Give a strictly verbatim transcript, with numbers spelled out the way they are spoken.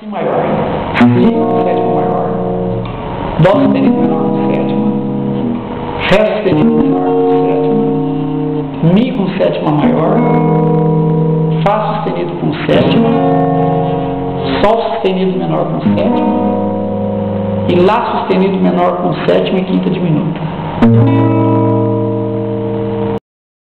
Si maior, Si com sétima maior, Dó sustenido menor com sétima, Ré sustenido menor com sétima, Mi com sétima maior, Fá sustenido com sétima, Sol sustenido menor com sétima e Lá sustenido menor com sétima e quinta diminuta.